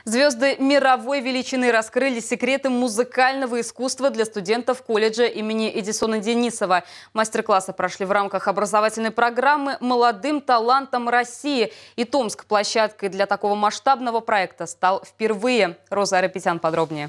Звезды мировой величины раскрыли секреты музыкального искусства для студентов колледжа имени Эдисона Денисова. Мастер-классы прошли в рамках образовательной программы «Молодым талантам России». И Томск площадкой для такого масштабного проекта стал впервые. Роза Айрапетян подробнее.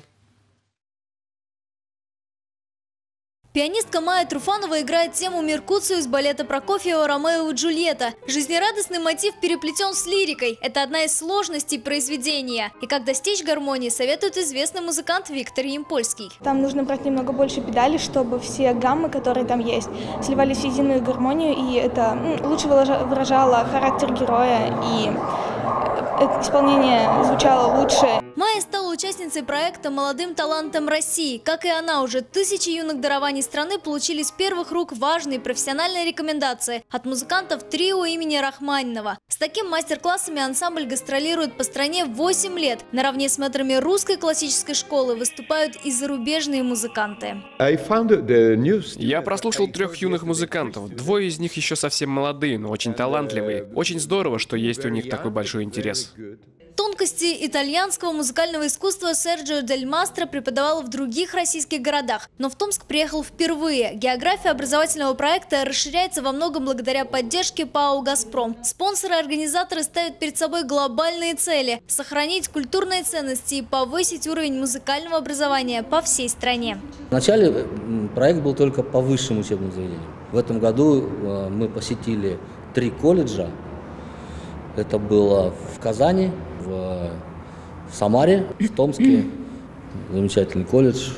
Пианистка Майя Труфанова играет тему Меркуцию из балета Прокофьева «Ромео и Джульетта». Жизнерадостный мотив переплетен с лирикой. Это одна из сложностей произведения. И как достичь гармонии, советует известный музыкант Виктор Ямпольский. Там нужно брать немного больше педалей, чтобы все гаммы, которые там есть, сливались в единую гармонию, и это лучше выражало характер героя, и исполнение звучало лучше. Майя стала участницей проекта «Молодым талантам России». Как и она, уже тысячи юных дарований страны получили с первых рук важные профессиональные рекомендации от музыкантов трио имени Рахманинова. С таким мастер-классами ансамбль гастролирует по стране 8 лет. Наравне с мэтрами русской классической школы выступают и зарубежные музыканты. Я прослушал 3 юных музыкантов. 2 из них еще совсем молодые, но очень талантливые. Очень здорово, что есть у них такой большой интерес. Тонкости итальянского музыкального искусства Серджио Дель Мастро преподавал в других российских городах, но в Томск приехал впервые. География образовательного проекта расширяется во многом благодаря поддержке ПАО «Газпром». Спонсоры-организаторы ставят перед собой глобальные цели – сохранить культурные ценности и повысить уровень музыкального образования по всей стране. Вначале проект был только по высшим учебным заведениям. В этом году мы посетили 3 колледжа. Это было в Казани, в Самаре, в Томске. Замечательный колледж.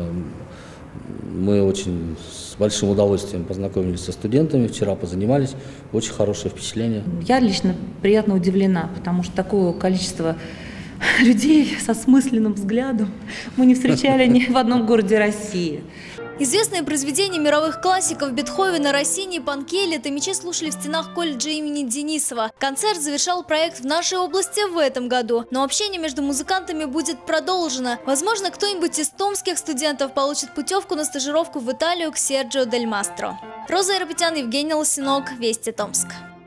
Мы очень с большим удовольствием познакомились со студентами, вчера позанимались. Очень хорошее впечатление. Я лично приятно удивлена, потому что такое количество людей со осмысленным взглядом мы не встречали ни в одном городе России. Известные произведения мировых классиков Бетховена, Россини и Панкелли томичи слушали в стенах колледжа имени Денисова. Концерт завершал проект в нашей области в этом году. Но общение между музыкантами будет продолжено. Возможно, кто-нибудь из томских студентов получит путевку на стажировку в Италию к Серджио Дель Мастро. Роза Айрапетян, Евгений Лосинок, Вести Томск.